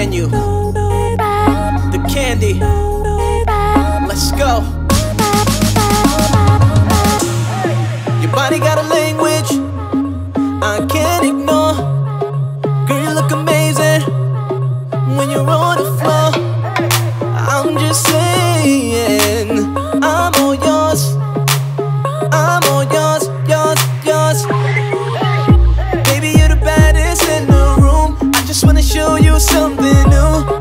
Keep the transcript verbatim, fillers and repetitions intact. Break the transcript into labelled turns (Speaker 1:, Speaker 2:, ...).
Speaker 1: can you? The candy. Let's go. Your body got a language I can't ignore. Girl, you look amazing when you're on the floor. I'm just saying, I'm all yours. I'm all yours, yours, yours. Baby, you're the baddest in the room. I just wanna show you something new.